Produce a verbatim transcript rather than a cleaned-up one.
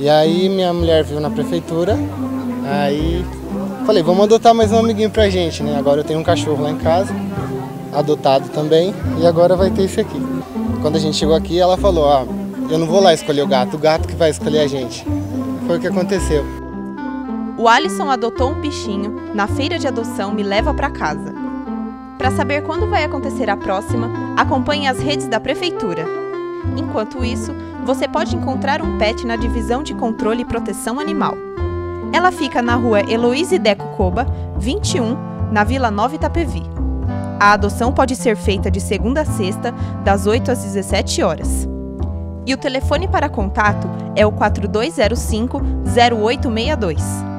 E aí minha mulher viu na prefeitura, aí falei, vamos adotar mais um amiguinho pra gente, né? Agora eu tenho um cachorro lá em casa, adotado também, e agora vai ter esse aqui. Quando a gente chegou aqui, ela falou, ah, eu não vou lá escolher o gato, o gato que vai escolher a gente. Foi o que aconteceu. O Alisson adotou um bichinho na feira de adoção Me Leva Pra Casa. Para saber quando vai acontecer a próxima, acompanhe as redes da prefeitura. Enquanto isso, você pode encontrar um pet na divisão de controle e proteção animal. Ela fica na rua Heloíse Deco Coba, vinte e um, na Vila Nova Itapevi. A adoção pode ser feita de segunda a sexta, das oito às dezessete horas. E o telefone para contato é o quatro dois zero cinco, zero oito seis dois.